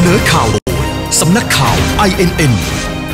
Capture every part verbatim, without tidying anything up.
นอข่าวโดยสำนักข่าว ไอ เอ็น เอ็น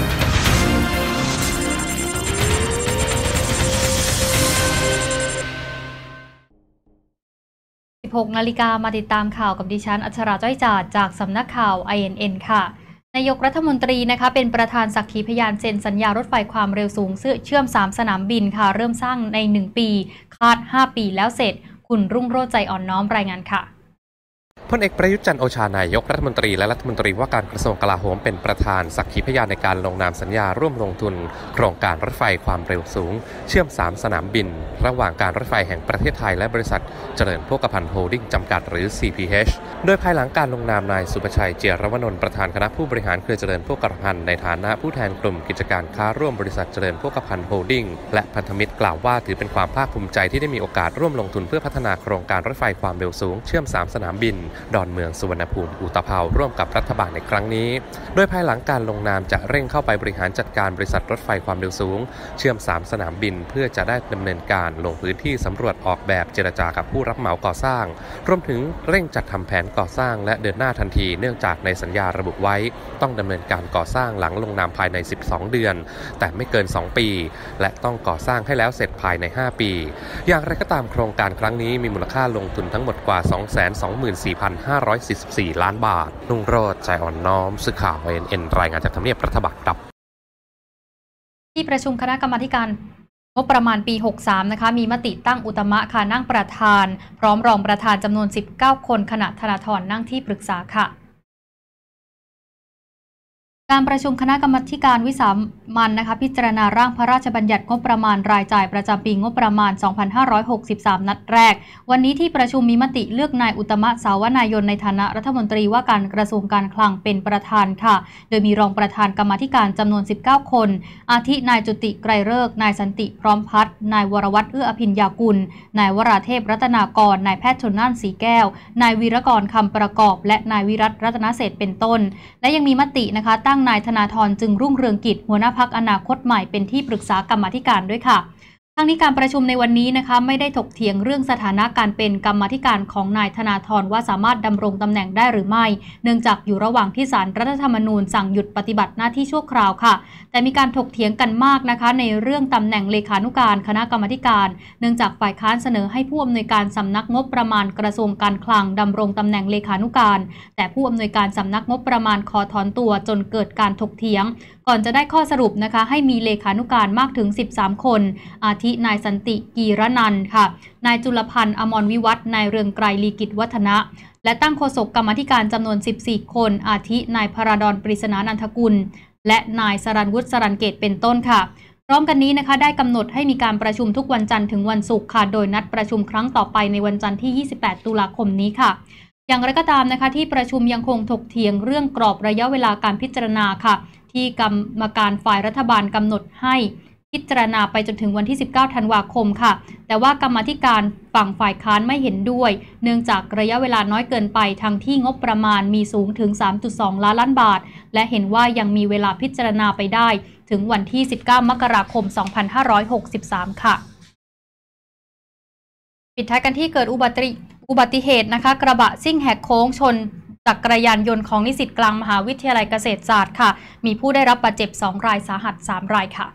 สิบหกนาฬิกามาติดตามข่าวกับดิฉันอัชราจ้อยจาดจากสำนักข่าว ไอ เอ็น เอ็น ค่ะนายกรัฐมนตรีนะคะเป็นประธานสักขีพยานเซ็นสัญญารถไฟความเร็วสูงเชื่อมสามสนามบินค่ะเริ่มสร้างในหนึ่งปีคาดห้าปีแล้วเสร็จคุณรุ่งโรจน์ใจอ่อนน้อมรายงานค่ะพลเอกประยุทธ์จันทร์โอชานายกรัฐมนตรีและรัฐมนตรีว่าการกระทรวงกลาโหมเป็นประธานสักขีพยานในการลงนามสัญญาร่วมลงทุนโครงการรถไฟความเร็วสูงเชื่อมสามสนามบินระหว่างการรถไฟแห่งประเทศไทยและบริษัทเจริญโภคภัณฑ์โฮลดิ้งจำกัดหรือ ซี พี เอช โดยภายหลังการลงนามนายสุภชัยเจียรวนนท์ประธานคณะผู้บริหารเครือเจริญโภคภัณฑ์ในฐานะผู้แทนกลุ่มกิจการค้าร่วมบริษัทเจริญโภคภัณฑ์โฮลดิ้งและพันธมิตรกล่าวว่าถือเป็นความภาคภูมิใจที่ได้มีโอกาสร่วมลงทุนเพื่อพัฒนาโครงการรถไฟความเร็วสูงเชื่อมสามสนามบินดอนเมืองสุวรรณภูมิอุตภาวร่วมกับรัฐบาลในครั้งนี้โดยภายหลังการลงนามจะเร่งเข้าไปบริหารจัดการบริษัทรถไฟความเร็วสูงเชื่อมสามสนามบินเพื่อจะได้ดำเนินการลงพื้นที่สำรวจออกแบบเจรจากับผู้รับเหมาก่อสร้างรวมถึงเร่งจัดทำแผนก่อสร้างและเดินหน้าทันทีเนื่องจากในสัญญาระบุไว้ต้องดำเนินการก่อสร้างหลังลงนามภายในสิบสองเดือนแต่ไม่เกินสองปีและต้องก่อสร้างให้แล้วเสร็จภายในห้าปีอย่างไรก็ตามโครงการครั้งนี้มีมูลค่าลงทุนทั้งหมดกว่า สองแสนสองหมื่นสี่พันห้าร้อยสี่สิบสี่ ล้านบาทรุ่งโรจน์ใจอ่อนน้อมสื่อข่าว ไอ เอ็น เอ็น รายงานจากทำเนียบรัฐบาลครับที่ประชุมคณะกรรมาการงบประมาณปีหกสิบสามนะคะมีมติตั้งอุตมะค่ะนั่งประธานพร้อมรองประธานจำนวนสิบเก้าคนขณะธนาธรนั่งที่ปรึกษาค่ะการประชุมคณะกรรมาการวิสามัญนะคะพิจารณาร่างพระราชบัญญัติงบประมาณรายจ่ายประจำปีงบประมาณ สองพันห้าร้อยหกสิบสาม นัดแรกวันนี้ที่ประชุมมีมติเลือกนายอุตมะสาวนายนในฐานะรัฐมนตรีว่าการกระทรวงการคลังเป็นประธานค่ะโดยมีรองประธานกรรมาการจำนวนสิบเก้าคนอาทินายจุติไกรฤกษ์นายสันติพร้อมพัฒน์นายวรวัฒน์เอื้ออภิญญากุลนายวราเทพรัตนากรนายแพทย์ชลน่านสีแก้วนายวีรกรคำประกอบและนายวิรัตรัตนเศรษฐ์เป็นต้นและยังมีมตินะคะตั้งนายธนาธรจึงรุ่งเรืองกิจหัวหน้าพรรคอนาคตใหม่เป็นที่ปรึกษากรรมาธิการด้วยค่ะทั้งนี้การประชุมในวันนี้นะคะไม่ได้ถกเถียงเรื่องสถานะการเป็นกรรมาธิการของนายธนาธรว่าสามารถดำรงตำแหน่งได้หรือไม่เนื่องจากอยู่ระหว่างที่ศาลรัฐธรรมนูญสั่งหยุดปฏิบัติหน้าที่ชั่วคราวค่ะแต่มีการถกเถียงกันมากนะคะในเรื่องตำแหน่งเลขานุการคณะกรรมาธิการเนื่องจากฝ่ายค้านเสนอให้ผู้อำนวยการสำนักงบประมาณกระทรวงการคลังดำรงตำแหน่งเลขานุการแต่ผู้อำนวยการสำนักงบประมาณขอถอนตัวจนเกิดการถกเถียงก่อนจะได้ข้อสรุปนะคะให้มีเลขานุการมากถึงสิบสามคนอาทินายสันติกีรนันท์ค่ะนายจุลพันธ์อมรวิวัฒน์นายเรืองไกรลีกิจวัฒนะและตั้งโฆษกกรรมาธิการจำนวนสิบสี่คนอาทินายพราดรปริศนานันทกุลและนายสรัญวุฒิสรัญเกตเป็นต้นค่ะพร้อมกันนี้นะคะได้กำหนดให้มีการประชุมทุกวันจันทร์ถึงวันศุกร์ค่ะโดยนัดประชุมครั้งต่อไปในวันจันทร์ที่ยี่สิบแปดตุลาคมนี้ค่ะอย่างไรก็ตามนะคะที่ประชุมยังคงถกเถียงเรื่องกรอบระยะเวลาการพิจารณาค่ะที่กรรมการฝ่ายรัฐบาลกำหนดให้พิจารณาไปจนถึงวันที่สิบเก้าธันวาคมค่ะแต่ว่ากรรมาธิการฝั่งฝ่ายค้านไม่เห็นด้วยเนื่องจากระยะเวลาน้อยเกินไปทั้งที่งบประมาณมีสูงถึง สามจุดสอง ล้านล้านบาทและเห็นว่ายังมีเวลาพิจารณาไปได้ถึงวันที่สิบเก้ามกราคมสองพันห้าร้อยหกสิบสามค่ะปิดท้ายกันที่เกิดอุบัติอุบัติเหตุนะคะกระบะซิ่งแหกโค้งชนจักรยานยนต์ของนิสิตกลางมหาวิทยาลัยเกษตรศาสตร์ค่ะมีผู้ได้รับบาดเจ็บสองรายสาหัสสามรายค่ะ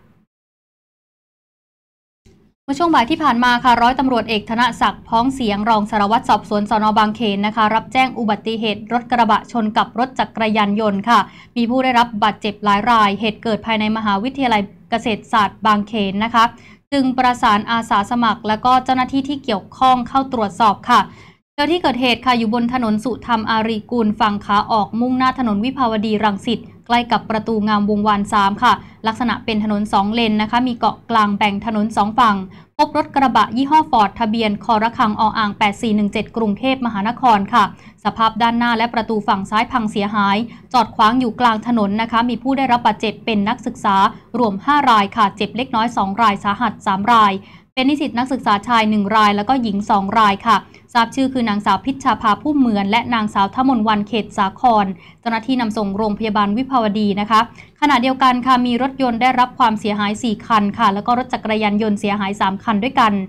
เมื่อช่วงบ่ายที่ผ่านมาค่ะร้อยตำรวจเอกธนศักดิ์พ้องเสียงรองสารวัตรสอบสวนสน.บางเขนนะคะรับแจ้งอุบัติเหตุรถกระบะชนกับรถจักรยานยนต์ค่ะมีผู้ได้รับบาดเจ็บหลายรายเหตุเกิดภายในมหาวิทยาลัยเกษตรศาสตร์บางเขนนะคะจึงประสานอาสาสมัครและก็เจ้าหน้าที่ที่เกี่ยวข้องเข้าตรวจสอบค่ะโดยที่เกิดเหตุค่ะอยู่บนถนนสุธรรมอารีกูลฝั่งขาออกมุ่งหน้าถนนวิภาวดีรังสิตใกล้กับประตูงามวงวานสามค่ะลักษณะเป็นถนนสองเลนนะคะมีเกาะกลางแบ่งถนนสองฝั่งพบรถกระบะยี่ห้อฟอร์ดทะเบียนคอระฆังออ่างแปดสี่หนึ่งเจ็ดกรุงเทพมหานครค่ะสภาพด้านหน้าและประตูฝั่งซ้ายพังเสียหายจอดขวางอยู่กลางถนนนะคะมีผู้ได้รับบาดเจ็บเป็นนักศึกษารวมห้ารายค่ะเจ็บเล็กน้อยสองรายสาหัสสามรายเป็นนิสิตนักศึกษาชายหนึ่งรายแล้วก็หญิงสองรายค่ะทราบชื่อคือนางสาวพิชชาภาผู้เหมือนและนางสาวทมนวันเขตสาครเจ้าหน้าที่นำส่งโรงพยาบาลวิภาวดีนะคะขณะเดียวกันค่ะมีรถยนต์ได้รับความเสียหายสี่คันค่ะแล้วก็รถจักรยานยนต์เสียหายสามคันด้วยกัน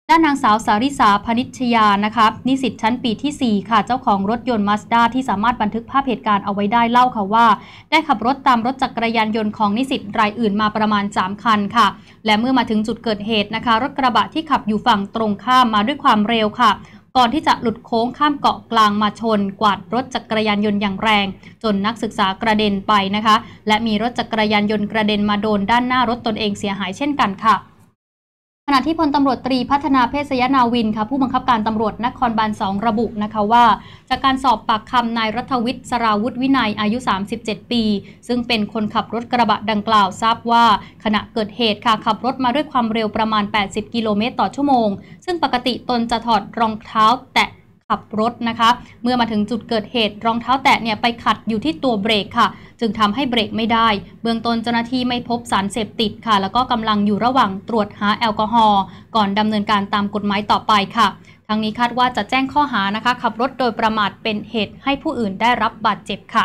ด้านนางสาวสาริสาพนิชยานะคะนิสิตชั้นปีที่สี่ค่ะเจ้าของรถยนต์มาสด้าที่สามารถบันทึกภาพเหตุการณ์เอาไว้ได้เล่าค่ะว่าได้ขับรถตามรถจักรยานยนต์ของนิสิตรายอื่นมาประมาณสามคันค่ะและเมื่อมาถึงจุดเกิดเหตุนะคะรถกระบะที่ขับอยู่ฝั่งตรงข้ามมาด้วยความเร็วค่ะก่อนที่จะหลุดโค้งข้ามเกาะกลางมาชนกวาดรถจักรยานยนต์อย่างแรงจนนักศึกษากระเด็นไปนะคะและมีรถจักรยานยนต์กระเด็นมาโดนด้านหน้ารถตนเองเสียหายเช่นกันค่ะขณะที่พลตำรวจตรีพัฒนาเพศยนาวินค่ะผู้บังคับการตำรวจนครบาลสองระบุนะคะว่าจากการสอบปากคำนายรัฐวิทย์สราวุฒิวินัยอายุสามสิบเจ็ดปีซึ่งเป็นคนขับรถกระบะดังกล่าวทราบว่าขณะเกิดเหตุค่ะขับรถมาด้วยความเร็วประมาณแปดสิบกิโลเมตรต่อชั่วโมงซึ่งปกติตนจะถอดรองเท้าแตะขับรถนะคะเมื่อมาถึงจุดเกิดเหตุรองเท้าแตะเนี่ยไปขัดอยู่ที่ตัวเบรกค่ะจึงทำให้เบรกไม่ได้เบื้องต้นเจ้าหน้าที่ไม่พบสารเสพติดค่ะแล้วก็กำลังอยู่ระหว่างตรวจหาแอลกอฮอล์ก่อนดำเนินการตามกฎหมายต่อไปค่ะทั้งนี้คาดว่าจะแจ้งข้อหานะคะขับรถโดยประมาทเป็นเหตุให้ผู้อื่นได้รับบาดเจ็บค่ะ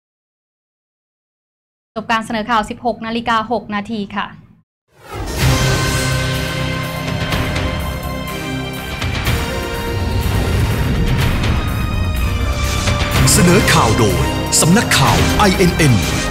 จบการเสนอข่าว สิบหกนาฬิกาหกนาทีค่ะเสนอข่าวโดยสำนักข่าว ไอ เอ็น เอ็น